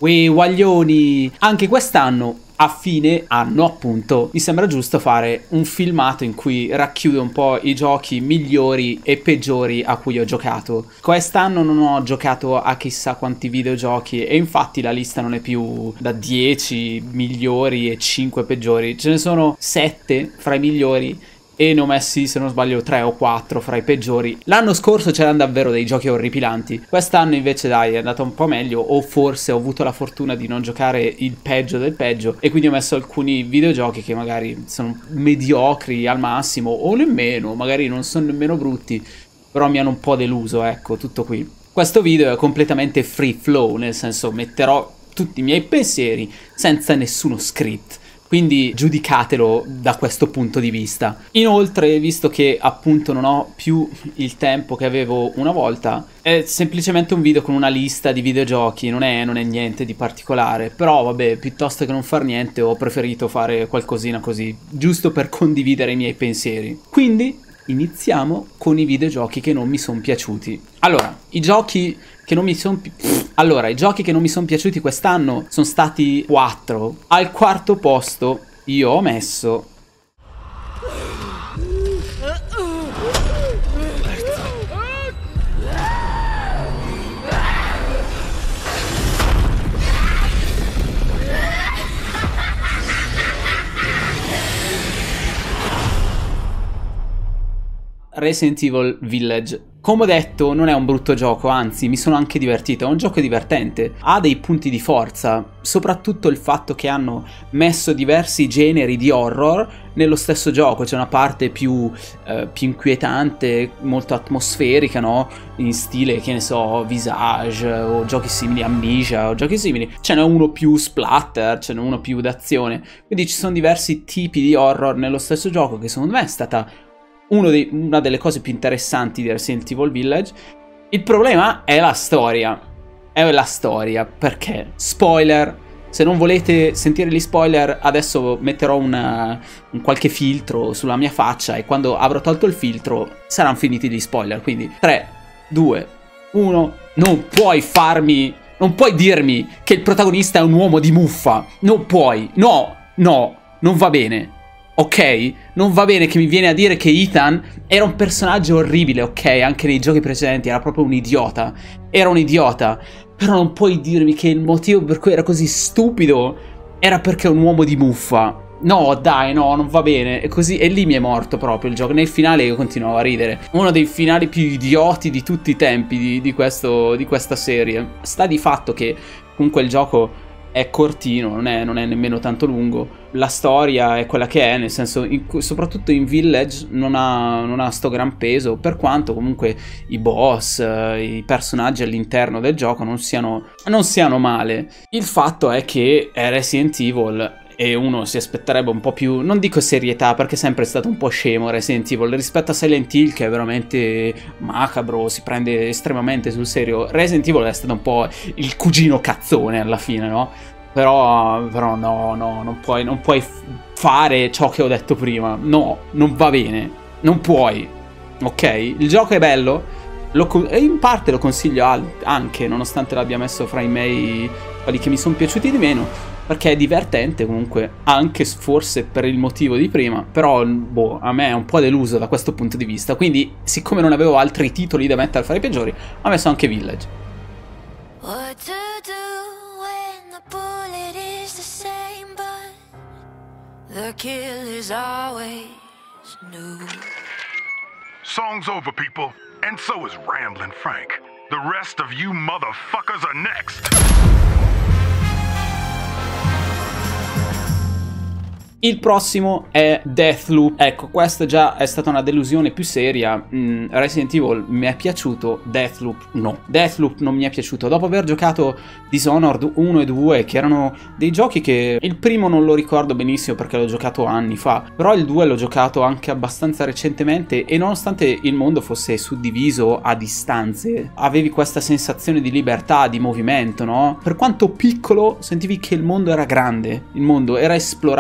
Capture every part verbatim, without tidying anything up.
Uè, guaglioni! Anche quest'anno, a fine anno appunto, mi sembra giusto fare un filmato in cui racchiudo un po' i giochi migliori e peggiori a cui ho giocato. Quest'anno non ho giocato a chissà quanti videogiochi e infatti la lista non è più da dieci migliori e cinque peggiori. Ce ne sono sette fra i migliori e ne ho messi, se non sbaglio, tre o quattro fra i peggiori. L'anno scorso c'erano davvero dei giochi orripilanti. Quest'anno invece dai, è andato un po' meglio, o forse ho avuto la fortuna di non giocare il peggio del peggio e quindi ho messo alcuni videogiochi che magari sono mediocri al massimo o nemmeno, magari non sono nemmeno brutti, però mi hanno un po' deluso, ecco, tutto qui. Questo video è completamente free flow, nel senso metterò tutti i miei pensieri senza nessuno script. Quindi giudicatelo da questo punto di vista. Inoltre, visto che appunto non ho più il tempo che avevo una volta, è semplicemente un video con una lista di videogiochi, non è, non è niente di particolare. Però vabbè, piuttosto che non far niente ho preferito fare qualcosina così, giusto per condividere i miei pensieri. Quindi iniziamo con i videogiochi che non mi sono piaciuti. Allora, i giochi che non mi sono pi- Allora, i giochi che non mi sono piaciuti quest'anno sono stati quattro. Al quarto posto io ho messo Resident Evil Village. Come ho detto, non è un brutto gioco, anzi mi sono anche divertito, è un gioco divertente, ha dei punti di forza, soprattutto il fatto che hanno messo diversi generi di horror nello stesso gioco. C'è una parte più, eh, più inquietante, molto atmosferica, no? In stile, che ne so, Visage o giochi simili, Amnesia o giochi simili. Ce n'è uno più splatter, ce n'è uno più d'azione, quindi ci sono diversi tipi di horror nello stesso gioco che secondo me è stata Uno dei, una delle cose più interessanti di Resident Evil Village. Il problema è la storia. È la storia, perché? Spoiler. Se non volete sentire gli spoiler, adesso metterò una, un qualche filtro sulla mia faccia e quando avrò tolto il filtro saranno finiti gli spoiler. Quindi tre, due, uno. Non puoi farmi... Non puoi dirmi che il protagonista è un uomo di muffa. Non puoi. No, no, non va bene. Ok? Non va bene che mi viene a dire che Ethan era un personaggio orribile, ok? Anche nei giochi precedenti era proprio un idiota. Era un idiota. Però non puoi dirmi che il motivo per cui era così stupido era perché è un uomo di muffa. No, dai, no, non va bene. E così, e lì mi è morto proprio il gioco. Nel finale io continuavo a ridere. Uno dei finali più idioti di tutti i tempi di, di, questo, di questa serie. Sta di fatto che comunque il gioco è cortino, non è, non è nemmeno tanto lungo. La storia è quella che è, nel senso, in, soprattutto in Village non ha, non ha sto gran peso, per quanto comunque i boss, eh, i personaggi all'interno del gioco non siano, non siano male. Il fatto è che è Resident Evil e uno si aspetterebbe un po' più, non dico serietà perché è sempre stato un po' scemo Resident Evil rispetto a Silent Hill, che è veramente macabro, si prende estremamente sul serio. Resident Evil è stato un po' il cugino cazzone alla fine, no? Però, però no, no, non puoi, non puoi fare ciò che ho detto prima. No, non va bene, non puoi. Ok? Il gioco è bello lo, e in parte lo consiglio anche, nonostante l'abbia messo fra i miei, quelli che mi sono piaciuti di meno, perché è divertente comunque, anche forse per il motivo di prima. Però, boh, a me è un po' deluso da questo punto di vista. Quindi, siccome non avevo altri titoli da mettere fra i peggiori, ho messo anche Village. What to do when the bullet is the same, but the kill is always new. Song's over, people, and so is Ramblin' Frank. The rest of you motherfuckers are next. Il prossimo è Deathloop. Ecco, questa già è stata una delusione più seria. mm, Resident Evil mi è piaciuto, Deathloop no. Deathloop non mi è piaciuto. Dopo aver giocato Dishonored uno e due, che erano dei giochi che... Il primo non lo ricordo benissimo perché l'ho giocato anni fa, però il due l'ho giocato anche abbastanza recentemente e nonostante il mondo fosse suddiviso a distanze, avevi questa sensazione di libertà, di movimento, no? Per quanto piccolo, sentivi che il mondo era grande, il mondo era esplorabile. Beh,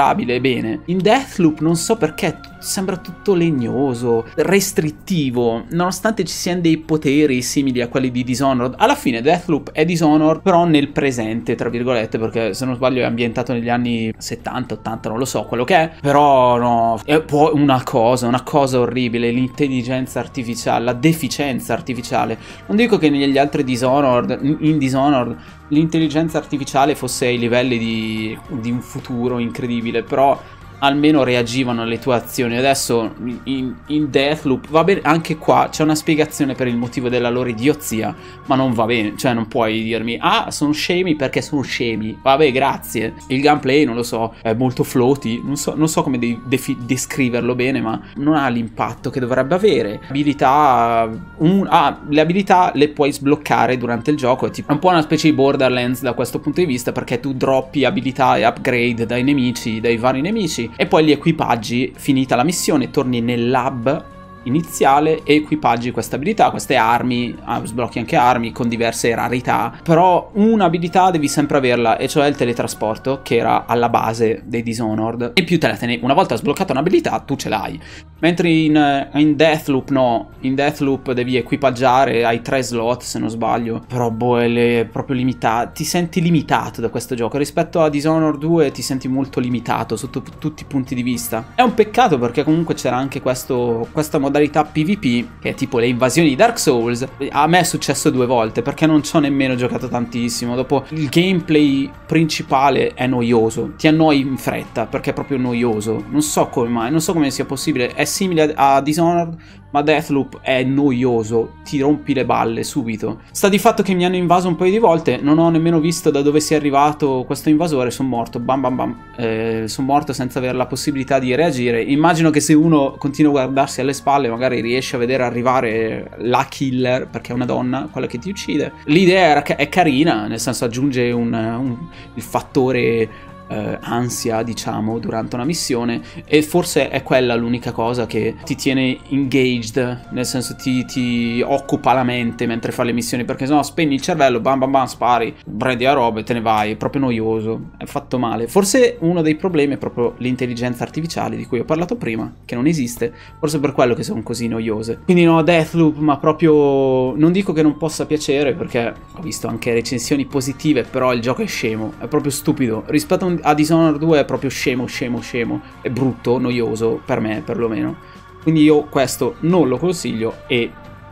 bene. In Deathloop non so perché sembra tutto legnoso, restrittivo, nonostante ci siano dei poteri simili a quelli di Dishonored. Alla fine Deathloop è Dishonored, però nel presente, tra virgolette, perché se non sbaglio è ambientato negli anni settanta ottanta, non lo so quello che è, però no, è poi una cosa, una cosa orribile, l'intelligenza artificiale, la deficienza artificiale. Non dico che negli altri Dishonored, in Dishonored, l'intelligenza artificiale fosse ai livelli di, di un futuro incredibile, però almeno reagivano alle tue azioni. Adesso in, in Deathloop va bene, anche qua c'è una spiegazione per il motivo della loro idiozia, ma non va bene, cioè non puoi dirmi ah sono scemi perché sono scemi, vabbè grazie. Il gameplay non lo so, è molto floaty, non so, non so come de descriverlo bene, ma non ha l'impatto che dovrebbe avere. Abilità un, ah, le abilità le puoi sbloccare durante il gioco, è tipo un po' una specie di Borderlands da questo punto di vista, perché tu droppi abilità e upgrade dai nemici, dai vari nemici, e poi li equipaggi, finita la missione, torni nel lab iniziale e equipaggi questa abilità, queste armi, ah, sblocchi anche armi con diverse rarità, però un'abilità devi sempre averla, e cioè il teletrasporto, che era alla base dei Dishonored, e più te la tenevi. Una volta sbloccata un'abilità tu ce l'hai, mentre in, in Deathloop no, in Deathloop devi equipaggiare, hai tre slot se non sbaglio, però boh è proprio limitato, ti senti limitato da questo gioco, rispetto a Dishonored due ti senti molto limitato sotto tutti i punti di vista. È un peccato perché comunque c'era anche questo, questa modalità modalità PvP, che è tipo le invasioni di Dark Souls. A me è successo due volte perché non ci ho nemmeno giocato tantissimo. Dopo il gameplay principale è noioso, ti annoi in fretta perché è proprio noioso, non so come mai, non so come sia possibile. È simile a, a Dishonored, ma Deathloop è noioso, ti rompi le balle subito. Sta di fatto che mi hanno invaso un paio di volte, non ho nemmeno visto da dove sia arrivato questo invasore, sono morto, bam bam bam, eh, sono morto senza avere la possibilità di reagire. Immagino che se uno continua a guardarsi alle spalle magari riesce a vedere arrivare la killer, perché è una donna quella che ti uccide. L'idea è carina, nel senso aggiunge un, un, il fattore Uh, ansia, diciamo, durante una missione, e forse è quella l'unica cosa che ti tiene engaged, nel senso ti, ti occupa la mente mentre fai le missioni, perché sennò spegni il cervello, bam bam bam, spari, prendi la roba e te ne vai. È proprio noioso, è fatto male. Forse uno dei problemi è proprio l'intelligenza artificiale di cui ho parlato prima, che non esiste, forse per quello che sono così noiose. Quindi no, Deathloop, ma proprio non dico che non possa piacere, perché ho visto anche recensioni positive, però il gioco è scemo, è proprio stupido rispetto a un a Dishonored due, è proprio scemo, scemo, scemo, è brutto, noioso, per me perlomeno. Quindi io questo non lo consiglio e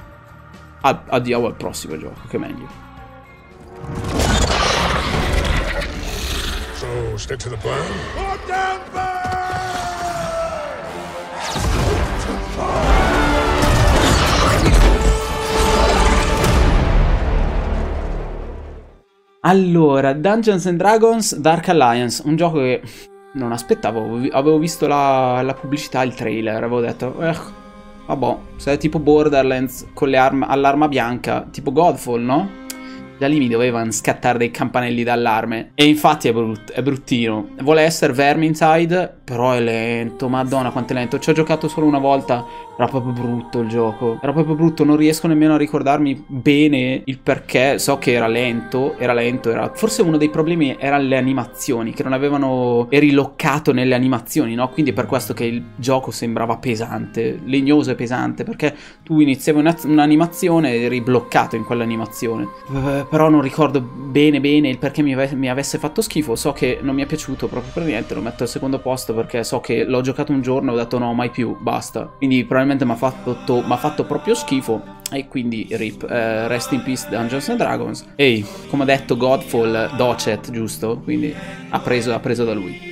addio al prossimo gioco, che è meglio. So, stick to the plan. Put down Allora, Dungeons and Dragons Dark Alliance, un gioco che non aspettavo, avevo visto la, la pubblicità, il trailer, avevo detto, eh, vabbè, se è tipo Borderlands con le armi all'arma bianca, tipo Godfall, no? Già lì mi dovevano scattare dei campanelli d'allarme. E infatti è, brut è bruttino. Vuole essere Vermintide, però è lento, madonna quanto è lento. Ci ho giocato solo una volta, era proprio brutto il gioco. Era proprio brutto, non riesco nemmeno a ricordarmi bene il perché. So che era lento, era lento, era... Forse uno dei problemi erano le animazioni, che non avevano riloccato nelle animazioni, no? Quindi è per questo che il gioco sembrava pesante, legnoso e pesante, perché tu iniziavi un'animazione ed eri bloccato in quell'animazione. Uh, però non ricordo bene bene il perché mi, ave mi avesse fatto schifo. So che non mi è piaciuto proprio per niente, lo metto al secondo posto perché so che l'ho giocato un giorno e ho detto no, mai più, basta. Quindi probabilmente mi ha fatto, fatto proprio schifo, e quindi rip, uh, rest in peace Dungeons and Dragons. Ehi, come ho detto Godfall Docet, giusto? Quindi ha preso, ha preso da lui.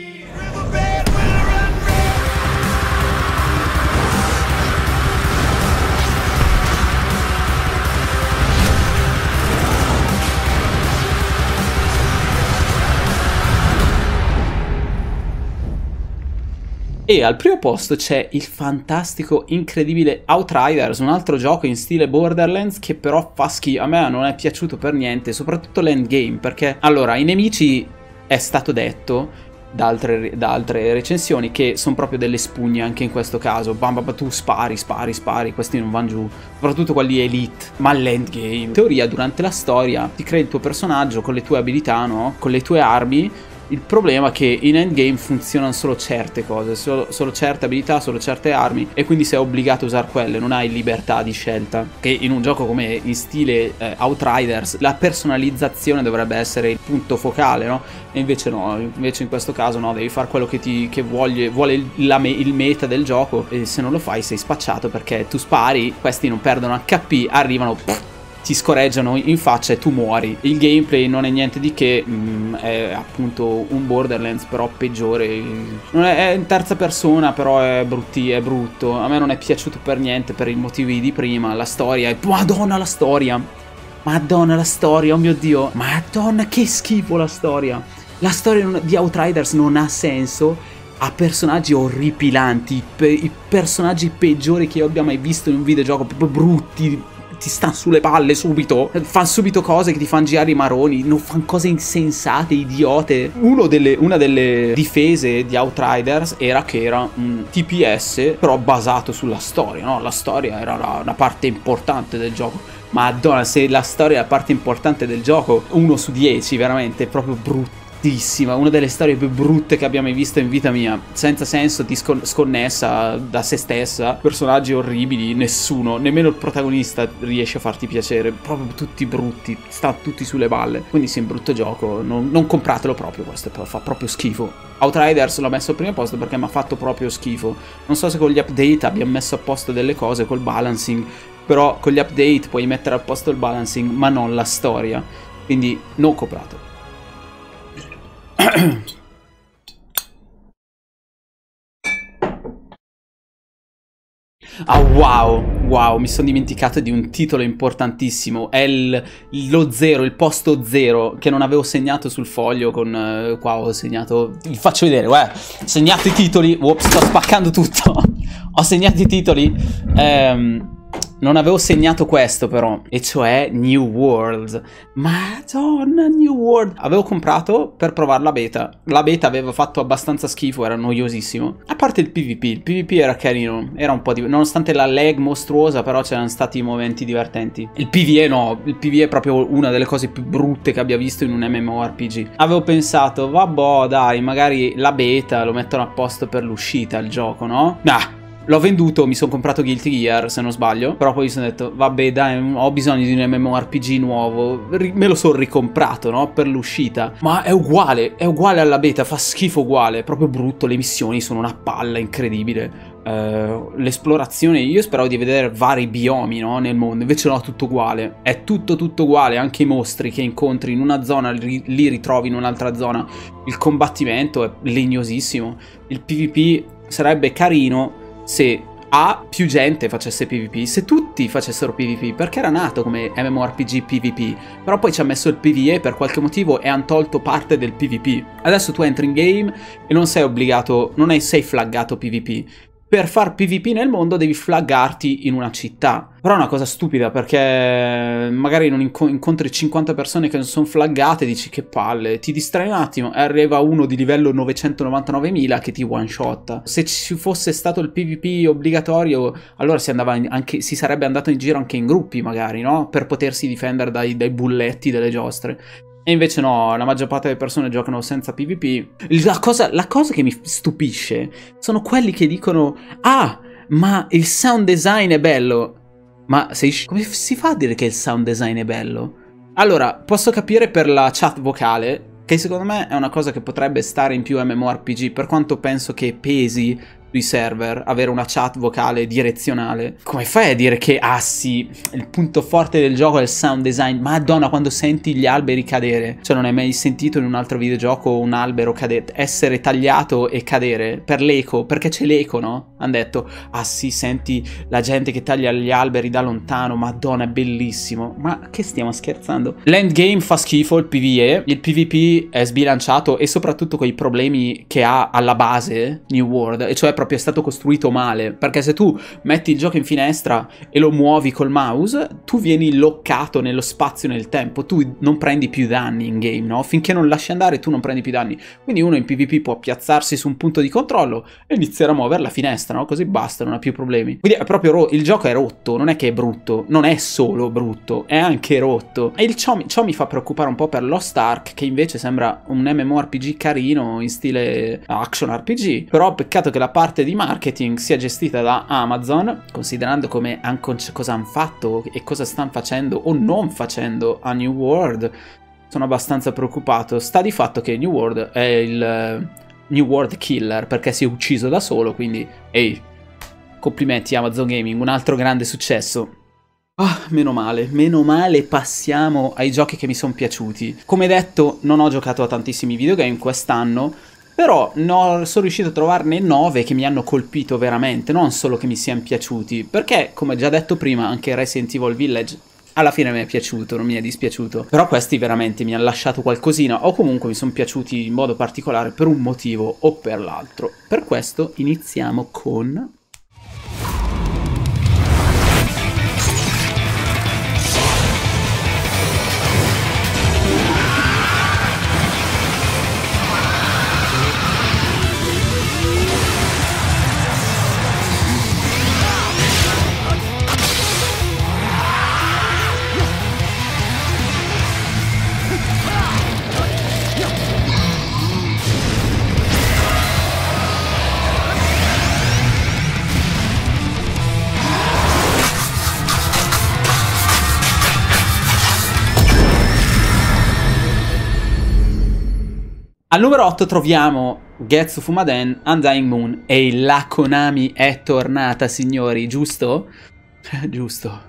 E al primo posto c'è il fantastico, incredibile Outriders, un altro gioco in stile Borderlands che però fa schifo. A me non è piaciuto per niente, soprattutto l'endgame, perché allora i nemici è stato detto da altre, da altre recensioni che sono proprio delle spugne anche in questo caso. Bam, bam, tu spari, spari, spari, questi non vanno giù, soprattutto quelli elite. Ma l'endgame, in teoria durante la storia ti crei il tuo personaggio con le tue abilità, no? Con le tue armi. Il problema è che in endgame funzionano solo certe cose, solo, solo certe abilità, solo certe armi, e quindi sei obbligato a usare quelle, non hai libertà di scelta. Che in un gioco come in stile eh, Outriders la personalizzazione dovrebbe essere il punto focale, no? E invece no, invece in questo caso no, devi fare quello che, ti, che voglie, vuole il, la me, il meta del gioco, e se non lo fai sei spacciato, perché tu spari, questi non perdono H P, arrivano... Pff, ti scorreggiano in faccia e tu muori. Il gameplay non è niente di che, mh, è appunto un Borderlands però peggiore. Non è, è in terza persona, però è, brutti, è brutto. A me non è piaciuto per niente per i motivi di prima. La storia è... Madonna la storia! Madonna la storia, oh mio Dio! Madonna che schifo la storia! La storia di Outriders non ha senso. Ha personaggi orripilanti, pe i personaggi peggiori che io abbia mai visto in un videogioco, proprio brutti. Ti stanno sulle palle subito, fanno subito cose che ti fanno girare i maroni, non fanno cose insensate, idiote. Uno delle, una delle difese di Outriders era che era un T P S però basato sulla storia, no? La storia era la, una parte importante del gioco. Madonna, se la storia è la parte importante del gioco, uno su dieci veramente, è proprio brutto. Una delle storie più brutte che abbia mai visto in vita mia, senza senso, sconnessa da se stessa, personaggi orribili, nessuno, nemmeno il protagonista riesce a farti piacere, proprio tutti brutti, stanno tutti sulle balle. Quindi sì, un brutto gioco, non, non compratelo proprio, questo fa proprio schifo. Outriders l'ho messo al primo posto perché mi ha fatto proprio schifo. Non so se con gli update abbiamo messo a posto delle cose col balancing, però con gli update puoi mettere a posto il balancing ma non la storia, quindi non compratelo. Ah wow, wow, mi sono dimenticato di un titolo importantissimo. È il, lo zero, il posto zero che non avevo segnato sul foglio con... Uh, qua ho segnato... Vi faccio vedere, guarda, ho segnato i titoli. Ops, sto spaccando tutto. Ho segnato i titoli. Ehm... Non avevo segnato questo però, e cioè New World. Madonna, New World. Avevo comprato per provare la beta. La beta aveva fatto abbastanza schifo, era noiosissimo. A parte il PvP, il PvP era carino, era un po' di... nonostante la lag mostruosa, però c'erano stati momenti divertenti. Il PvE no, il PvE è proprio una delle cose più brutte che abbia visto in un MMORPG. Avevo pensato, vabbè dai, magari la beta lo mettono a posto per l'uscita il gioco, no? Ah! L'ho venduto, mi sono comprato Guilty Gear, se non sbaglio. Però poi mi sono detto, vabbè dai, ho bisogno di un MMORPG nuovo. Me lo sono ricomprato, no? Per l'uscita. Ma è uguale, è uguale alla beta, fa schifo uguale. È proprio brutto, le missioni sono una palla incredibile. Uh, L'esplorazione, io speravo di vedere vari biomi, no? Nel mondo, invece no, tutto uguale. È tutto tutto uguale, anche i mostri che incontri in una zona li, li ritrovi in un'altra zona. Il combattimento è legnosissimo. Il PvP sarebbe carino se A, più gente facesse PvP, se tutti facessero PvP, perché era nato come MMORPG PvP, però poi ci ha messo il PvE per qualche motivo e hanno tolto parte del PvP. Adesso tu entri in game e non sei obbligato, non è, sei flaggato PvP. Per far PvP nel mondo devi flaggarti in una città. Però è una cosa stupida, perché magari non inco incontri cinquanta persone che non sono flaggate e dici che palle, ti distrai un attimo e arriva uno di livello novecentonovantanovemila che ti one shot. Se ci fosse stato il PvP obbligatorio, allora si, andava in, anche, si sarebbe andato in giro anche in gruppi magari, no? Per potersi difendere dai, dai bulletti delle giostre. E invece no, la maggior parte delle persone giocano senza PvP. La cosa, la cosa che mi stupisce sono quelli che dicono: ah, ma il sound design è bello. Ma sei, come si fa a dire che il sound design è bello? Allora, posso capire per la chat vocale, che secondo me è una cosa che potrebbe stare in più MMORPG, per quanto penso che pesi sui server avere una chat vocale direzionale. Come fai a dire che, ah sì, il punto forte del gioco è il sound design? Madonna, quando senti gli alberi cadere, cioè non hai mai sentito in un altro videogioco un albero cadere, essere tagliato e cadere per l'eco, perché c'è l'eco, no? Hanno detto, ah sì, senti la gente che taglia gli alberi da lontano, madonna, è bellissimo. Ma che stiamo scherzando? L'endgame fa schifo, il PvE, il PvP è sbilanciato e soprattutto con i problemi che ha alla base New World, e cioè proprio è stato costruito male, perché se tu metti il gioco in finestra e lo muovi col mouse, tu vieni loccato nello spazio e nel tempo, tu non prendi più danni in game, no? Finché non lasci andare tu non prendi più danni, quindi uno in PvP può piazzarsi su un punto di controllo e iniziare a muovere la finestra. finestra, no? Così basta, non ha più problemi. Quindi è proprio il gioco è rotto, non è che è brutto, non è solo brutto, è anche rotto. E il ciò, ciò mi fa preoccupare un po' per Lost Ark, che invece sembra un MMORPG carino in stile action R P G. Però peccato che la parte di marketing sia gestita da Amazon, considerando come cosa hanno fatto e cosa stanno facendo o non facendo a New World. Sono abbastanza preoccupato. Sta di fatto che New World è il New World Killer perché si è ucciso da solo, quindi ehi, complimenti Amazon Gaming, un altro grande successo. Ah, meno male, meno male, passiamo ai giochi che mi sono piaciuti. Come detto, non ho giocato a tantissimi videogame quest'anno, però no, sono riuscito a trovarne nove che mi hanno colpito veramente, non solo che mi siano piaciuti, perché, come già detto prima, anche Resident Evil Village alla fine mi è piaciuto, non mi è dispiaciuto. Però questi veramente mi hanno lasciato qualcosina, o comunque mi sono piaciuti in modo particolare per un motivo o per l'altro. Per questo iniziamo con... Al numero otto troviamo Getsu Fumaden Undying Moon e la Konami è tornata, signori, giusto? Giusto.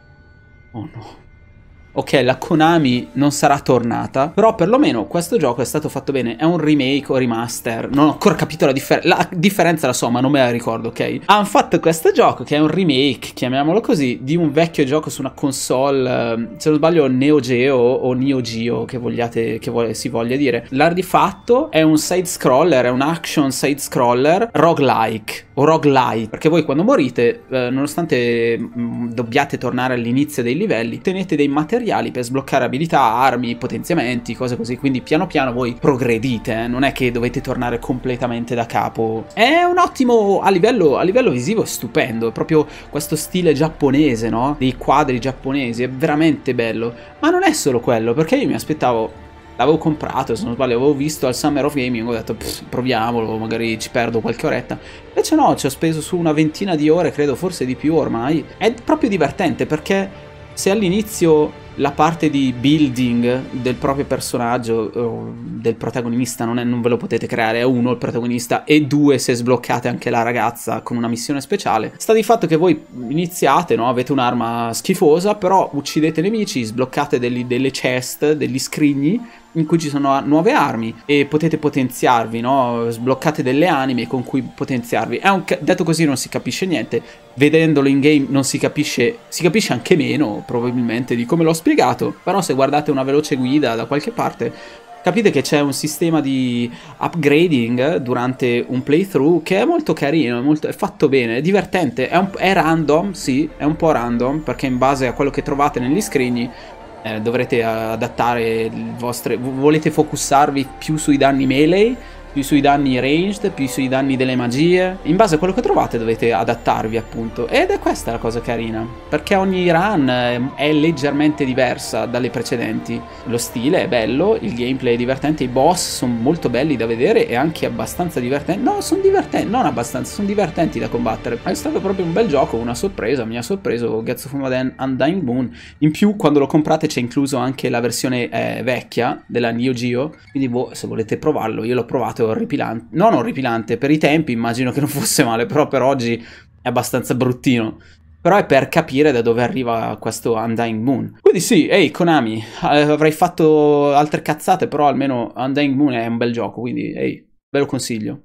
Oh no. Ok, la Konami non sarà tornata, però perlomeno questo gioco è stato fatto bene. È un remake o remaster, non ho ancora capito la differenza. La differenza la so, ma non me la ricordo, ok? Hanno fatto questo gioco che è un remake, chiamiamolo così, di un vecchio gioco su una console, se non sbaglio Neo Geo o Neo Geo, che vogliate, che vo si voglia dire. L'ha di fatto è un side scroller, è un action side scroller roguelike o roguelite, perché voi quando morite, eh, nonostante mh, dobbiate tornare all'inizio dei livelli, tenete dei materiali per sbloccare abilità, armi, potenziamenti, cose così, quindi piano piano voi progredite, eh? Non è che dovete tornare completamente da capo. È un ottimo, a livello, a livello visivo è stupendo, è proprio questo stile giapponese, no? Dei quadri giapponesi, è veramente bello, ma non è solo quello, perché io mi aspettavo, l'avevo comprato, se non sbaglio, avevo visto al Summer of Gaming, ho detto proviamolo, magari ci perdo qualche oretta. Invece no, ci ho speso su una ventina di ore, credo, forse di più ormai. È proprio divertente perché se all'inizio la parte di building del proprio personaggio, o del protagonista, non, è, non ve lo potete creare, è uno il protagonista e due se sbloccate anche la ragazza con una missione speciale, sta di fatto che voi iniziate, no? Avete un'arma schifosa, però uccidete nemici, sbloccate degli, delle chest, degli scrigni in cui ci sono nuove armi e potete potenziarvi, no? Sbloccate delle anime con cui potenziarvi. È un, detto così non si capisce niente, vedendolo in game non si capisce, si capisce anche meno probabilmente di come l'ho spiegato, però se guardate una veloce guida da qualche parte capite che c'è un sistema di upgrading durante un playthrough che è molto carino, è, molto, è fatto bene, è divertente, è, un, è random, sì, è un po' random perché in base a quello che trovate negli scrigni Eh, dovrete adattare il vostro... Volete focussarvi più sui danni melee, più sui danni ranged, più sui danni delle magie. In base a quello che trovate dovete adattarvi, appunto. Ed è questa la cosa carina, perché ogni run è leggermente diversa dalle precedenti. Lo stile è bello, il gameplay è divertente, i boss sono molto belli da vedere e anche abbastanza divertenti. No, sono divertenti, non abbastanza, sono divertenti da combattere. È stato proprio un bel gioco, una sorpresa, mi ha sorpreso Getsu Fumaden Undying Moon. In più, quando lo comprate c'è incluso anche la versione eh, vecchia della Neo Geo, quindi boh, se volete provarlo, io l'ho provato orripilante, non orripilante, per i tempi immagino che non fosse male, però per oggi è abbastanza bruttino. Però è per capire da dove arriva questo Undying Moon. Quindi sì, ehi Konami, eh, avrei fatto altre cazzate, però almeno Undying Moon è un bel gioco, quindi ehi, ve lo consiglio.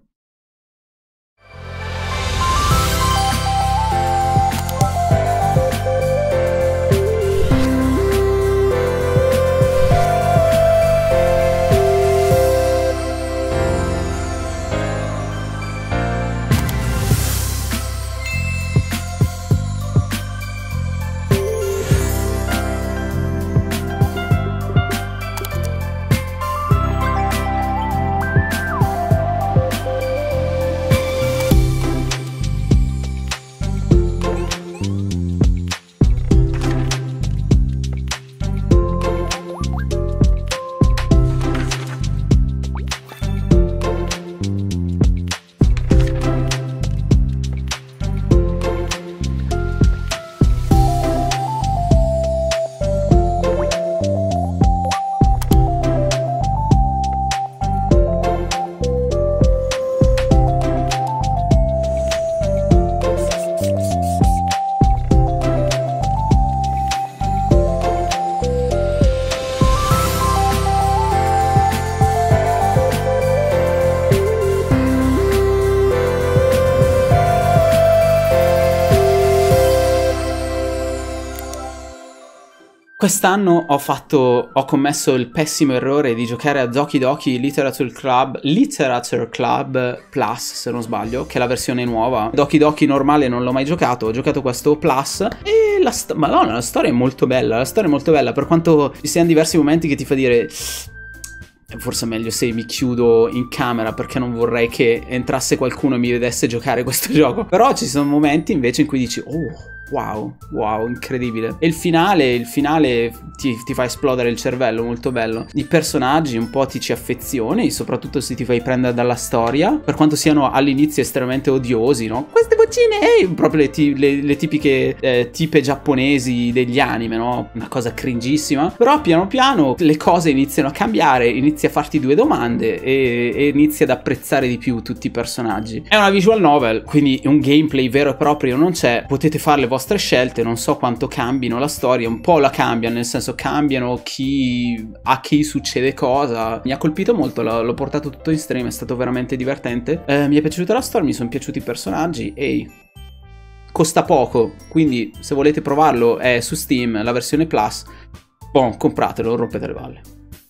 Quest'anno ho fatto, ho commesso il pessimo errore di giocare a Doki Doki Literature Club, Literature Club Plus, se non sbaglio, che è la versione nuova. Doki Doki normale non l'ho mai giocato, ho giocato questo Plus e la, Madonna, la storia è molto bella, la storia è molto bella, per quanto ci siano diversi momenti che ti fa dire... Forse è meglio se mi chiudo in camera perché non vorrei che entrasse qualcuno e mi vedesse giocare questo gioco. Però ci sono momenti invece in cui dici oh, wow, wow, incredibile. E il finale, il finale ti, ti fa esplodere il cervello, molto bello. I personaggi un po' ti ci affezioni, soprattutto se ti fai prendere dalla storia, per quanto siano all'inizio estremamente odiosi, no? Queste vocine, ehi, proprio le, le, le tipiche eh, tipe giapponesi degli anime, no? Una cosa cringissima. Però piano piano le cose iniziano a cambiare, inizi a farti due domande e, e inizi ad apprezzare di più tutti i personaggi. È una visual novel, quindi un gameplay vero e proprio non c'è, potete fare le vostre scelte, non so quanto cambino la storia, un po' la cambiano, nel senso cambiano chi a chi succede cosa. Mi ha colpito molto, l'ho portato tutto in stream, è stato veramente divertente. Eh, mi è piaciuta la storia, mi sono piaciuti i personaggi e costa poco, quindi se volete provarlo è su Steam, la versione Plus. Boh, compratelo, rompete le balle.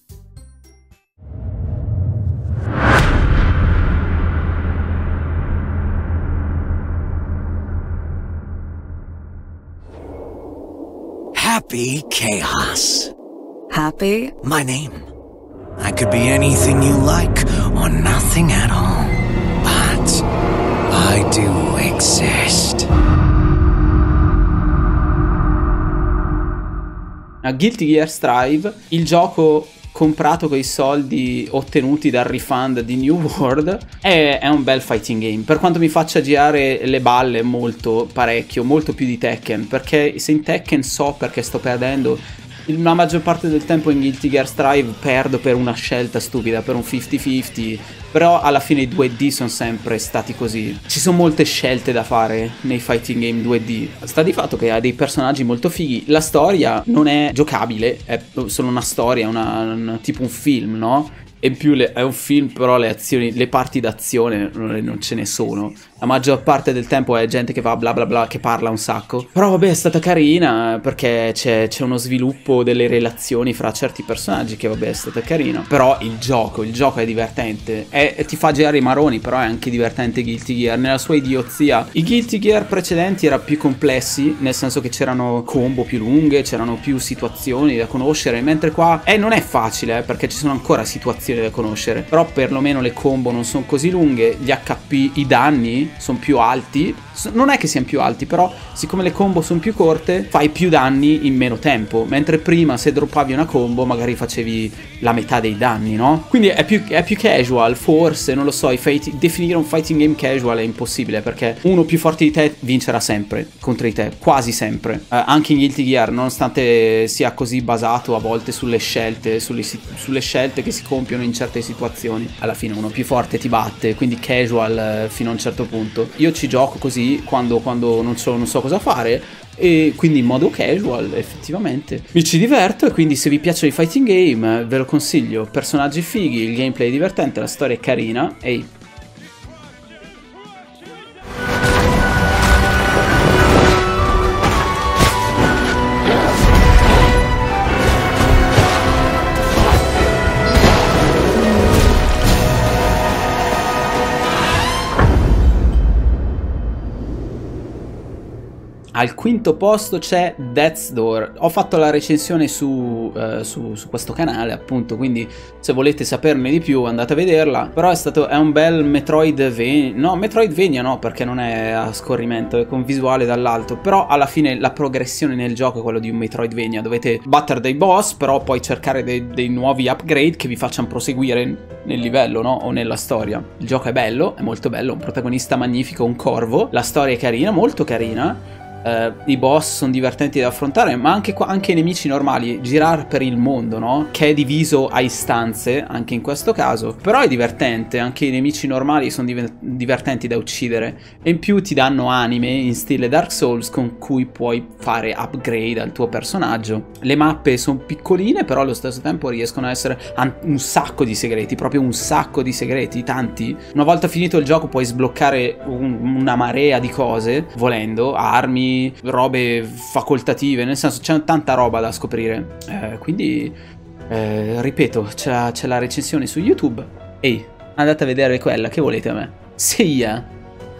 Happy Chaos. Happy? My name. I could be anything you like or nothing at all. But I do exist. A Guilty Gear Strive, il gioco comprato con i soldi ottenuti dal refund di New World, è, è un bel fighting game, per quanto mi faccia girare le balle molto, parecchio, molto più di Tekken, perché se in Tekken so perché sto perdendo, la maggior parte del tempo in Guilty Gear Strive perdo per una scelta stupida, per un cinquanta cinquanta, però alla fine i due D sono sempre stati così. Ci sono molte scelte da fare nei fighting game due D. Sta di fatto che ha dei personaggi molto fighi. La storia non è giocabile, è solo una storia, una, una, tipo un film, no? E in più le, è un film, però le azioni, le parti d'azione non, non ce ne sono. La maggior parte del tempo è gente che va bla bla bla, che parla un sacco. Però vabbè, è stata carina perché c'è uno sviluppo delle relazioni fra certi personaggi che vabbè è stata carina. Però il gioco, il gioco è divertente, è, ti fa girare i maroni, però è anche divertente Guilty Gear nella sua idiozia. I Guilty Gear precedenti erano più complessi, nel senso che c'erano combo più lunghe, c'erano più situazioni da conoscere, mentre qua eh, non è facile eh, perché ci sono ancora situazioni da conoscere, però perlomeno le combo non sono così lunghe, gli H P, i danni sono più alti, non è che siano più alti, però siccome le combo sono più corte fai più danni in meno tempo, mentre prima se droppavi una combo magari facevi la metà dei danni, no? Quindi è più, è più casual, forse, non lo so, i fight, definire un fighting game casual è impossibile perché uno più forte di te vincerà sempre contro di te, quasi sempre, eh, anche in Guilty Gear, nonostante sia così basato a volte sulle scelte, sulle, sulle scelte che si compiono in certe situazioni, alla fine uno più forte ti batte, quindi casual eh, fino a un certo punto. Io ci gioco così quando, quando non, so, non so cosa fare, e quindi in modo casual effettivamente mi ci diverto, e quindi se vi piacciono i fighting game ve lo consiglio. Personaggi fighi, il gameplay è divertente, la storia è carina. Ehi, al quinto posto c'è Death's Door. Ho fatto la recensione su, uh, su, su questo canale, appunto, quindi se volete saperne di più andate a vederla. Però è stato è un bel Metroidvania, no, Metroidvania no, perché non è a scorrimento, è con visuale dall'alto. Però alla fine la progressione nel gioco è quello di un Metroidvania. Dovete battere dei boss, però poi cercare dei, dei nuovi upgrade che vi facciano proseguire nel livello, no? O nella storia. Il gioco è bello, è molto bello, un protagonista magnifico, un corvo. La storia è carina, molto carina. Uh, i boss sono divertenti da affrontare, ma anche, qua, anche i nemici normali, girare per il mondo, no? Che è diviso a istanze, anche in questo caso. Però è divertente, anche i nemici normali sono div divertenti da uccidere. E in più ti danno anime in stile Dark Souls con cui puoi fare upgrade al tuo personaggio. Le mappe sono piccoline, però allo stesso tempo riescono a essere un sacco di segreti, proprio un sacco di segreti, tanti. Una volta finito il gioco puoi sbloccare un, una marea di cose, volendo, armi, armi, robe facoltative, nel senso c'è tanta roba da scoprire. Eh, quindi, eh, ripeto, c'è, c'è la recensione su YouTube. Ehi, andate a vedere quella, che volete a me? See ya!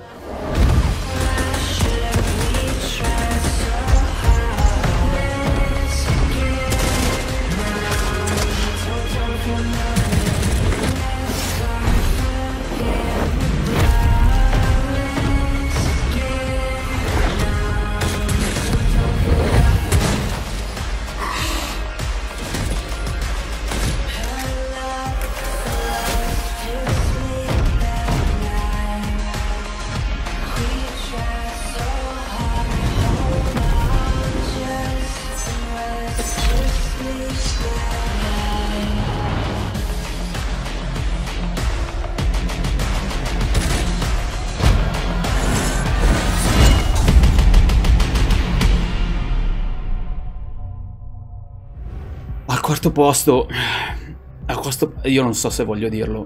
Al quarto posto, al questo, io non so se voglio dirlo,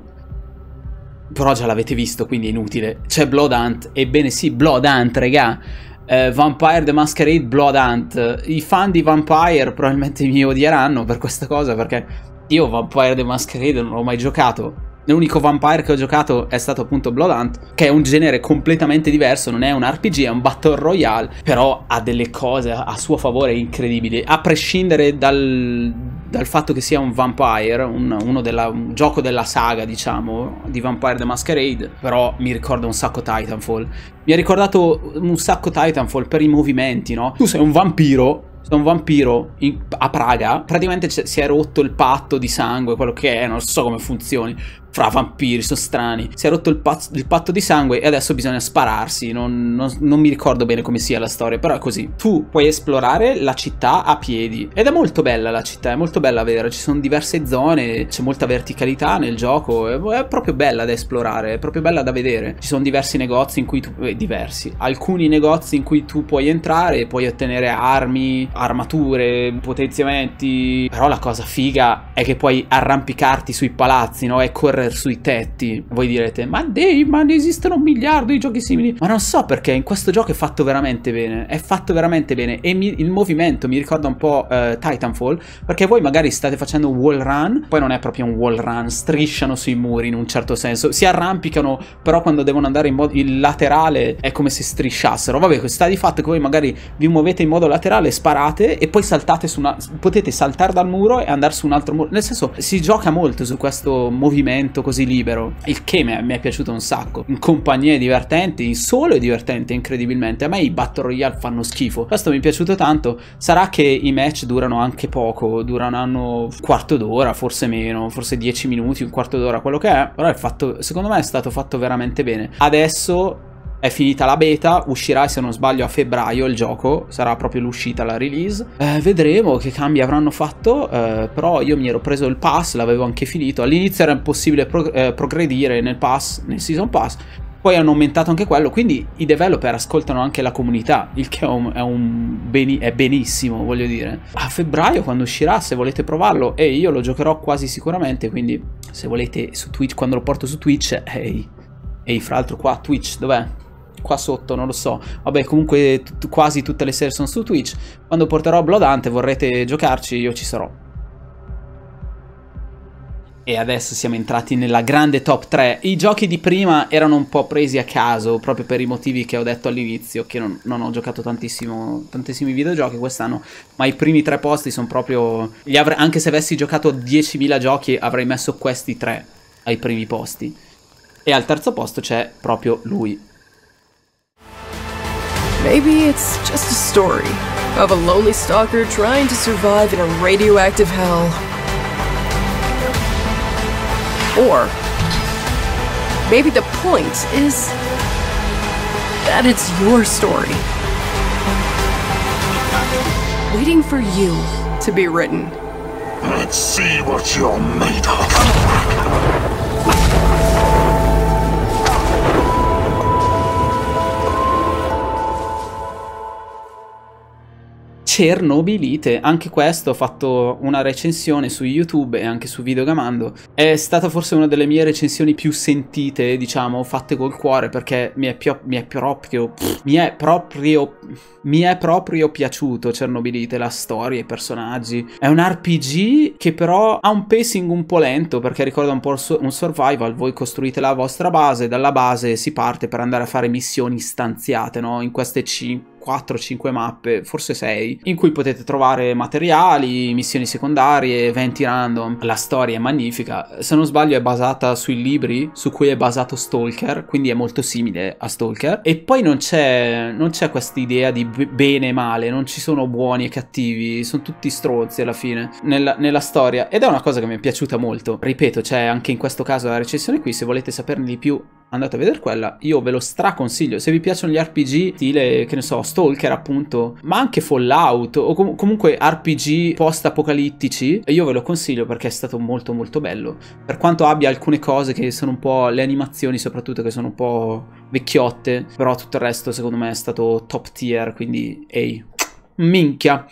però già l'avete visto, quindi è inutile. C'è Blood Hunt, ebbene sì, Blood Hunt, regà. Eh, Vampire the Masquerade Blood Hunt. I fan di Vampire probabilmente mi odieranno per questa cosa, perché io Vampire the Masquerade non l'ho mai giocato. L'unico Vampire che ho giocato è stato appunto Blood Hunt, che è un genere completamente diverso, non è un R P G, è un Battle Royale, però ha delle cose a suo favore incredibili, a prescindere dal, dal fatto che sia un Vampire, un, uno della, un gioco della saga, diciamo, di Vampire the Masquerade, però mi ricorda un sacco Titanfall. Mi ha ricordato un sacco Titanfall per i movimenti, no? Tu sei un vampiro, sei un vampiro in, a Praga, praticamente si è rotto il patto di sangue, quello che è, non so come funzioni, fra vampiri, sono strani. Si è rotto il, pazzo, il patto di sangue e adesso bisogna spararsi, non, non, non mi ricordo bene come sia la storia, però è così. Tu puoi esplorare la città a piedi, ed è molto bella la città, è molto bella a vedere, ci sono diverse zone, c'è molta verticalità nel gioco, è, è proprio bella da esplorare, è proprio bella da vedere. Ci sono diversi negozi in cui tu, eh, diversi, alcuni negozi in cui tu puoi entrare e puoi ottenere armi, armature, potenziamenti, però la cosa figa è che puoi arrampicarti sui palazzi, no? E correre sui tetti. Voi direte, ma dei, ma ne esistono un miliardo di giochi simili. Ma non so perché in questo gioco è fatto veramente bene, è fatto veramente bene, e mi, il movimento mi ricorda un po' uh, Titanfall, perché voi magari state facendo un wall run, poi non è proprio un wall run, strisciano sui muri in un certo senso, si arrampicano, però quando devono andare in modo il laterale è come se strisciassero. Vabbè, sta di fatto che voi magari vi muovete in modo laterale, sparate e poi saltate su una, potete saltare dal muro e andare su un altro muro, nel senso si gioca molto su questo movimento così libero, il che mi è, mi è piaciuto un sacco. In compagnie divertenti, in solo è divertente incredibilmente. A me i Battle Royale fanno schifo, questo mi è piaciuto tanto. Sarà che i match durano anche poco, durano un quarto d'ora, forse meno, forse dieci minuti, un quarto d'ora, quello che è, però è fatto, secondo me è stato fatto veramente bene. Adesso è finita la beta, uscirà se non sbaglio a febbraio il gioco, sarà proprio l'uscita, la release. Eh, vedremo che cambi avranno fatto, eh, però io mi ero preso il pass, l'avevo anche finito. All'inizio era impossibile pro eh, progredire nel pass, nel season pass, poi hanno aumentato anche quello, quindi i developer ascoltano anche la comunità, il che è, un, è, un beni è benissimo, voglio dire. A febbraio quando uscirà, se volete provarlo, e io lo giocherò quasi sicuramente, quindi se volete su Twitch, quando lo porto su Twitch, ehi, ehi fra l'altro qua Twitch, dov'è? Qua sotto, non lo so. Vabbè, comunque quasi tutte le serie sono su Twitch. Quando porterò Blood Hunt e vorrete giocarci, io ci sarò. E adesso siamo entrati nella grande top tre. I giochi di prima erano un po' presi a caso, proprio per i motivi che ho detto all'inizio, che non, non ho giocato tantissimo, tantissimi videogiochi quest'anno, ma i primi tre posti sono proprio... Li avrei, anche se avessi giocato diecimila giochi, avrei messo questi tre ai primi posti. E al terzo posto c'è proprio lui. Maybe it's just a story of a lonely stalker trying to survive in a radioactive hell. Or maybe the point is that it's your story, waiting for you to be written. Let's see what you're made of. Chernobilite, anche questo ho fatto una recensione su YouTube e anche su Videogamando. È stata forse una delle mie recensioni più sentite, diciamo, fatte col cuore, perché mi è, pio- mi è proprio pff, mi è proprio mi è proprio piaciuto Chernobilite, la storia, i personaggi. È un R P G che però ha un pacing un po' lento, perché ricorda un po' un survival. Voi costruite la vostra base, dalla base si parte per andare a fare missioni stanziate, no? In queste cinque quattro cinque mappe, forse sei, in cui potete trovare materiali, missioni secondarie, eventi random. La storia è magnifica, se non sbaglio è basata sui libri su cui è basato Stalker, quindi è molto simile a Stalker. E poi non c'è non c'è questa idea di bene e male, non ci sono buoni e cattivi, sono tutti stronzi alla fine nella, nella storia, ed è una cosa che mi è piaciuta molto. Ripeto, c'è anche in questo caso la recensione qui, se volete saperne di più andate a vedere quella, io ve lo straconsiglio. Se vi piacciono gli R P G stile, che ne so, Stalker appunto, ma anche Fallout o com- comunque R P G post-apocalittici, io ve lo consiglio perché è stato molto molto bello, per quanto abbia alcune cose che sono un po', le animazioni soprattutto, che sono un po' vecchiotte, però tutto il resto secondo me è stato top tier, quindi ehi, minchia.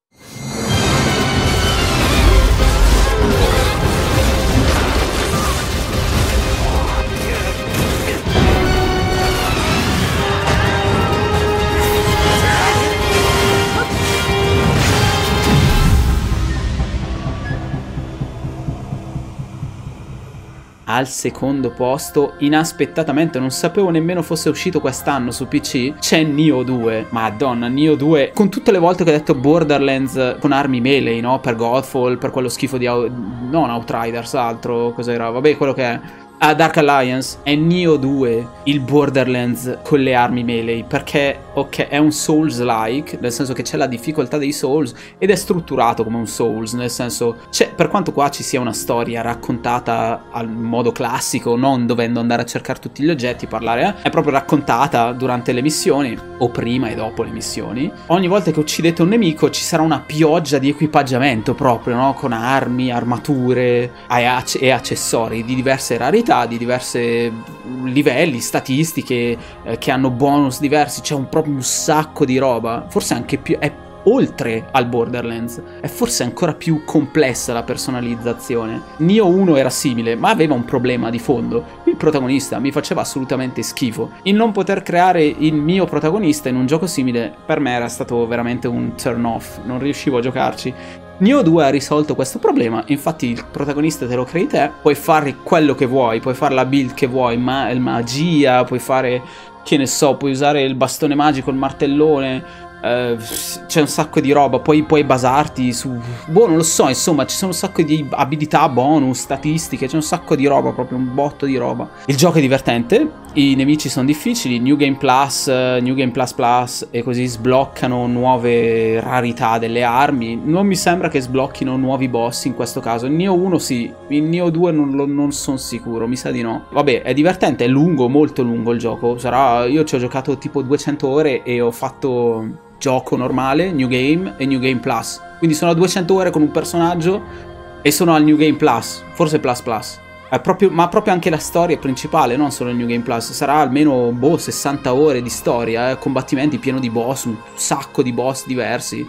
Al secondo posto, inaspettatamente, non sapevo nemmeno fosse uscito quest'anno su P C, c'è Nioh due. Madonna, Nioh due, con tutte le volte che ho detto Borderlands con armi melee, no? Per Godfall, per quello schifo di... Out... non Outriders, altro, cos'era? Vabbè, quello che è... a Dark Alliance, è Nioh due il Borderlands con le armi melee, perché ok, è un Souls-like, nel senso che c'è la difficoltà dei Souls ed è strutturato come un Souls, nel senso, c'è, per quanto qua ci sia una storia raccontata al modo classico, non dovendo andare a cercare tutti gli oggetti, parlare, eh, è proprio raccontata durante le missioni o prima e dopo le missioni. Ogni volta che uccidete un nemico ci sarà una pioggia di equipaggiamento proprio, no? Con armi, armature e accessori di diverse rarità, di diversi livelli, statistiche, eh, che hanno bonus diversi. C'è un, proprio un sacco di roba, forse anche più, è oltre al Borderlands, è forse ancora più complessa la personalizzazione. Nioh uno era simile, ma aveva un problema di fondo: il protagonista mi faceva assolutamente schifo. Il non poter creare il mio protagonista in un gioco simile per me era stato veramente un turn off, non riuscivo a giocarci. Nioh due ha risolto questo problema, infatti il protagonista te lo crei te, puoi fare quello che vuoi, puoi fare la build che vuoi, ma magia, puoi fare, che ne so, puoi usare il bastone magico, il martellone, Uh, c'è un sacco di roba, poi puoi basarti su... boh, non lo so, insomma, ci sono un sacco di abilità, bonus, statistiche, c'è un sacco di roba, proprio un botto di roba. Il gioco è divertente, i nemici sono difficili, New Game Plus, uh, New Game Plus Plus, e così sbloccano nuove rarità delle armi. Non mi sembra che sblocchino nuovi boss in questo caso. In Nioh uno sì, in Nioh due non, non sono sicuro, mi sa di no. Vabbè, è divertente, è lungo, molto lungo il gioco. Sarà... io ci ho giocato tipo duecento ore e ho fatto... gioco normale, New Game e New Game Plus, quindi sono a duecento ore con un personaggio e sono al New Game Plus, forse Plus Plus, è proprio, ma proprio anche la storia principale, non solo il New Game Plus, sarà almeno boh, sessanta ore di storia, eh, combattimenti pieno di boss, un sacco di boss diversi,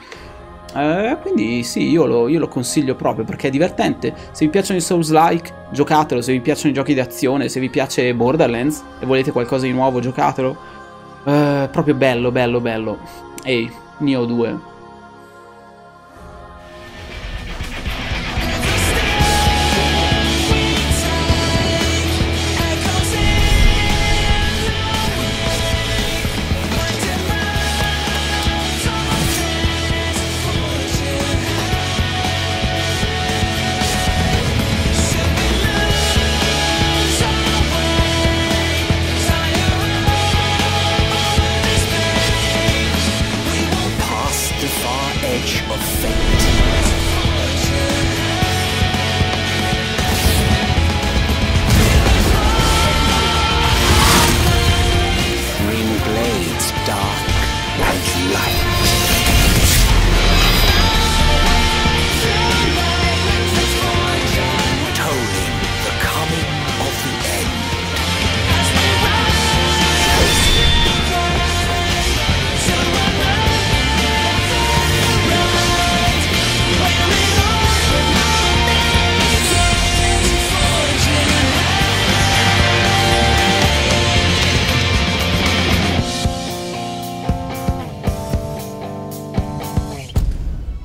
eh, quindi sì, io lo, io lo consiglio proprio perché è divertente. Se vi piacciono i Souls-like, giocatelo. Se vi piacciono i giochi di azione, se vi piace Borderlands e volete qualcosa di nuovo, giocatelo. Eh, proprio bello, bello, bello. Ehi, Nioh due.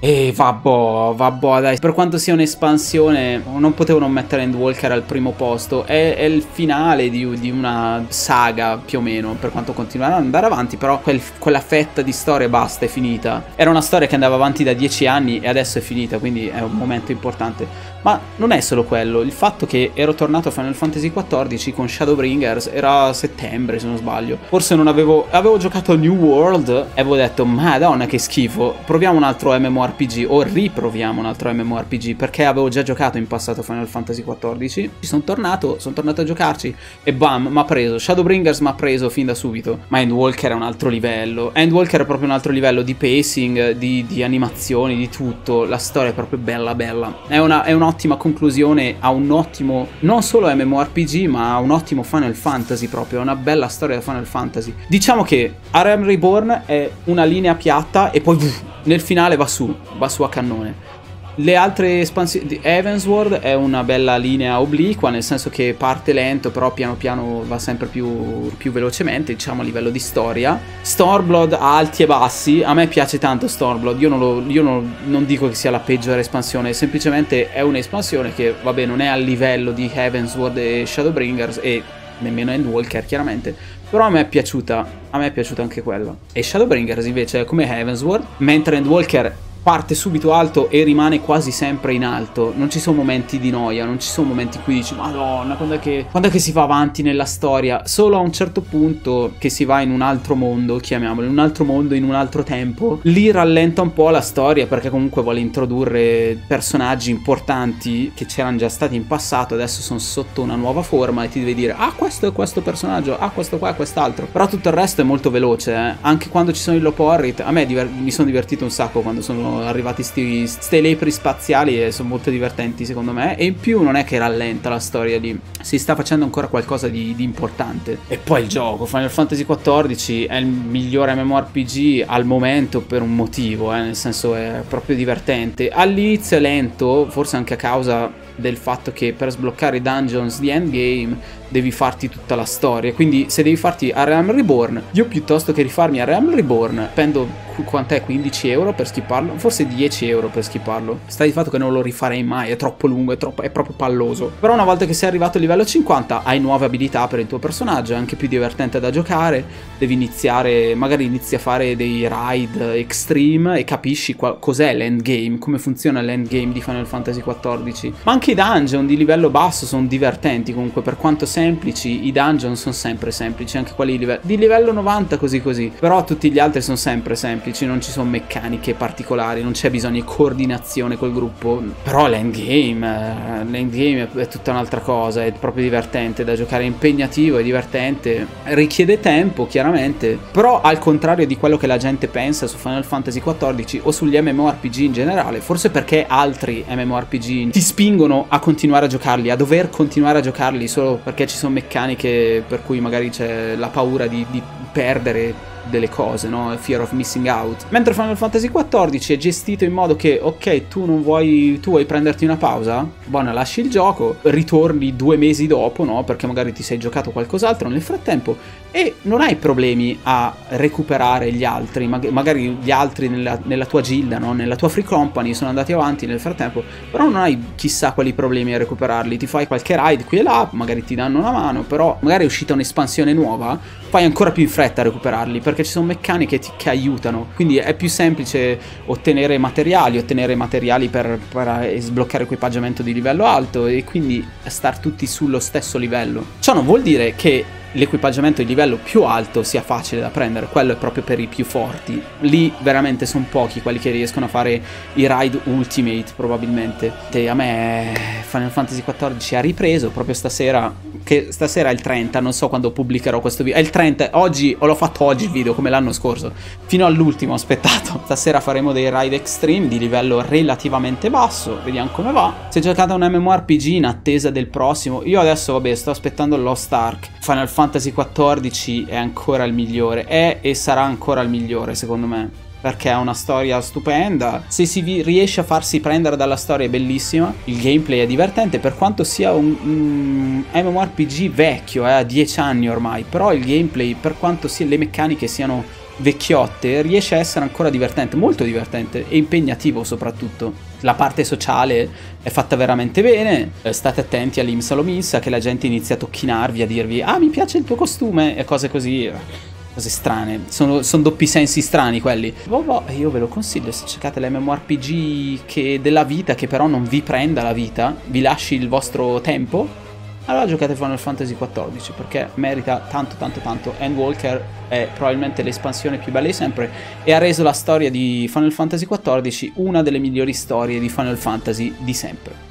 E vabbò, vabbò, dai. Per quanto sia un'espansione, non potevo non mettere Endwalker al primo posto. È, è il finale di, di una saga, più o meno, per quanto continuerà ad andare avanti. Però quel, quella fetta di storia basta, è finita. Era una storia che andava avanti da dieci anni e adesso è finita, quindi è un momento importante. Ma non è solo quello, il fatto che ero tornato a Final Fantasy quattordici con Shadowbringers, era a settembre se non sbaglio. Forse non avevo, avevo giocato a New World e avevo detto, madonna che schifo, proviamo un altro MMORPG o riproviamo un altro MMORPG, perché avevo già giocato in passato a Final Fantasy quattordici. Ci sono tornato, sono tornato a giocarci e bam, mi ha preso. Shadowbringers mi ha preso fin da subito. Ma Endwalker è un altro livello, Endwalker è proprio un altro livello di pacing, di, di animazioni, di tutto. La storia è proprio bella bella, è una, è una ottima conclusione a un ottimo, non solo MMORPG, ma a un ottimo Final Fantasy proprio, è una bella storia da Final Fantasy. Diciamo che A Realm Reborn è una linea piatta e poi uff, nel finale va su, va su a cannone. Le altre espansioni, Heavensward è una bella linea obliqua, nel senso che parte lento, però piano piano va sempre più, più velocemente, diciamo a livello di storia. Stormblood ha alti e bassi, a me piace tanto Stormblood, io non, lo, io non, non dico che sia la peggiore espansione, semplicemente è un'espansione che, vabbè, non è al livello di Heavensward e Shadowbringers e nemmeno Endwalker chiaramente, però a me è piaciuta, a me è piaciuta anche quella. E Shadowbringers invece è come Heavensward, mentre Endwalker parte subito alto e rimane quasi sempre in alto. Non ci sono momenti di noia, non ci sono momenti in cui dici madonna, quando è che, quando è che si va avanti nella storia. Solo a un certo punto che si va in un altro mondo, chiamiamolo, in un altro mondo, in un altro tempo, lì rallenta un po' la storia, perché comunque vuole introdurre personaggi importanti che c'erano già stati in passato, adesso sono sotto una nuova forma e ti devi dire ah questo è questo personaggio, ah questo qua è quest'altro. Però tutto il resto è molto veloce, eh. Anche quando ci sono i Loporrit, a me mi sono divertito un sacco quando sono arrivati sti, ste lepri spaziali e sono molto divertenti secondo me, e in più non è che rallenta la storia lì, si sta facendo ancora qualcosa di, di importante. E poi il gioco Final Fantasy quattordici è il migliore MMORPG al momento per un motivo, eh, nel senso è proprio divertente. All'inizio è lento, forse anche a causa del fatto che per sbloccare i dungeons di endgame devi farti tutta la storia, quindi se devi farti A Realm Reborn, io piuttosto che rifarmi A Realm Reborn spendo quant'è, quindici euro per skipparlo, forse dieci euro per skipparlo. Sta di fatto che non lo rifarei mai, è troppo lungo, è, troppo, è proprio palloso. Però una volta che sei arrivato al livello cinquanta hai nuove abilità per il tuo personaggio, è anche più divertente da giocare, devi iniziare, magari inizi a fare dei raid extreme e capisci cos'è l'endgame, come funziona l'endgame di Final Fantasy quattordici. Ma anche i dungeon di livello basso sono divertenti comunque, per quanto semplici, i dungeon sono sempre semplici, anche quelli di livello, di livello novanta così così, però tutti gli altri sono sempre semplici, non ci sono meccaniche particolari, non c'è bisogno di coordinazione col gruppo. Però l'endgame, l'endgame è tutta un'altra cosa, è proprio divertente da giocare, è impegnativo, è divertente, richiede tempo chiaramente, però al contrario di quello che la gente pensa su Final Fantasy quattordici o sugli MMORPG in generale, forse perché altri MMORPG ti spingono a continuare a giocarli, a dover continuare a giocarli solo perché ci sono meccaniche per cui magari c'è la paura di, di perdere delle cose, no? Fear of missing out. Mentre Final Fantasy quattordici è gestito in modo che, ok, tu non vuoi, tu vuoi prenderti una pausa? Buona, lasci il gioco, ritorni due mesi dopo, no? Perché magari ti sei giocato qualcos'altro nel frattempo e non hai problemi a recuperare gli altri, Mag magari gli altri nella, nella tua gilda, no? Nella tua free company sono andati avanti nel frattempo, però non hai chissà quali problemi a recuperarli, ti fai qualche raid qui e là, magari ti danno una mano, però magari è uscita un'espansione nuova, fai ancora più in fretta a recuperarli, perché ci sono meccaniche che aiutano, quindi è più semplice ottenere materiali, ottenere materiali per, per sbloccare equipaggiamento di livello alto e quindi star tutti sullo stesso livello. Ciò non vuol dire che l'equipaggiamento di livello più alto sia facile da prendere, quello è proprio per i più forti, lì veramente sono pochi quelli che riescono a fare i raid ultimate probabilmente. E a me Final Fantasy quattordici ha ripreso proprio stasera, che stasera è il trenta, non so quando pubblicherò questo video, è il trenta, oggi, o l'ho fatto oggi il video come l'anno scorso, fino all'ultimo ho aspettato. Stasera faremo dei raid extreme di livello relativamente basso, vediamo come va. Se giocate a un MMORPG in attesa del prossimo, io adesso vabbè sto aspettando Lost Ark, Final Fantasy quattordici è ancora il migliore, è e sarà ancora il migliore secondo me, perché ha una storia stupenda, se si riesce a farsi prendere dalla storia è bellissima, il gameplay è divertente, per quanto sia un, un MMORPG vecchio, eh, ha dieci anni ormai, però il gameplay, per quanto sia, le meccaniche siano vecchiotte riesce a essere ancora divertente, molto divertente e impegnativo soprattutto. La parte sociale è fatta veramente bene, state attenti all'Imsa Lomissa che la gente inizia a tocchinarvi, a dirvi ah mi piace il tuo costume e cose così, cose strane, sono, sono doppi sensi strani quelli. Boh, boh, io ve lo consiglio se cercate l'MMORPG che della vita che però non vi prenda la vita, vi lasci il vostro tempo. Allora giocate Final Fantasy quattordici perché merita tanto tanto tanto. Endwalker è probabilmente l'espansione più bella di sempre e ha reso la storia di Final Fantasy quattordici una delle migliori storie di Final Fantasy di sempre.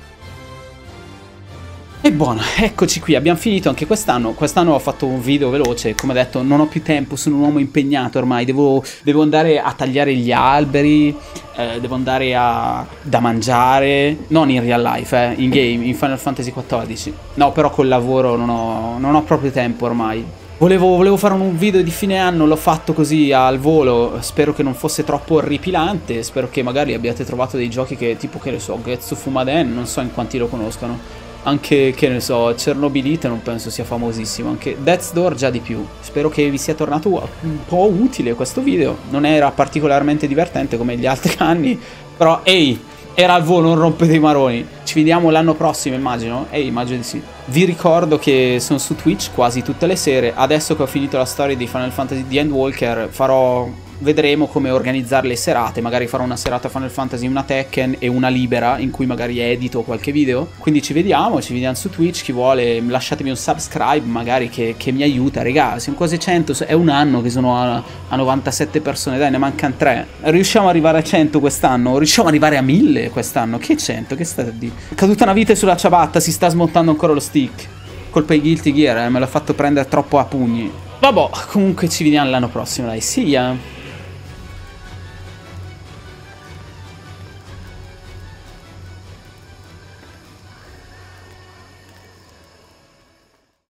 E buono, eccoci qui, abbiamo finito anche quest'anno. Quest'anno ho fatto un video veloce, come detto non ho più tempo, sono un uomo impegnato ormai, devo, devo andare a tagliare gli alberi, eh, devo andare a da mangiare, non in real life, eh, in game, in Final Fantasy quattordici. No, però col lavoro non ho, non ho proprio tempo ormai. Volevo, volevo fare un video di fine anno, l'ho fatto così al volo, spero che non fosse troppo orripilante, spero che magari abbiate trovato dei giochi che tipo, che ne so, Getsu Fumaden, non so in quanti lo conoscano. Anche, che ne so, Chernobylite non penso sia famosissimo, anche Death's Door già di più. Spero che vi sia tornato un po' utile questo video, non era particolarmente divertente come gli altri anni, però ehi, era al volo, non rompete i maroni. Ci vediamo l'anno prossimo immagino, ehi immagino di sì. Vi ricordo che sono su Twitch quasi tutte le sere, adesso che ho finito la storia di Final Fantasy The Endwalker farò... vedremo come organizzare le serate, magari farò una serata Final Fantasy, una Tekken e una libera in cui magari edito qualche video. Quindi ci vediamo, ci vediamo su Twitch, chi vuole lasciatemi un subscribe magari che, che mi aiuta, regà, siamo quasi cento, è un anno che sono a, a novantasette persone, dai ne mancano tre. Riusciamo ad arrivare a cento quest'anno, riusciamo ad arrivare a mille quest'anno, che cento, che state a dire? È caduta una vite sulla ciabatta, si sta smontando ancora lo stick. Colpa di Guilty Gear, eh, me l'ha fatto prendere troppo a pugni. Vabbè, comunque ci vediamo l'anno prossimo, dai, see ya!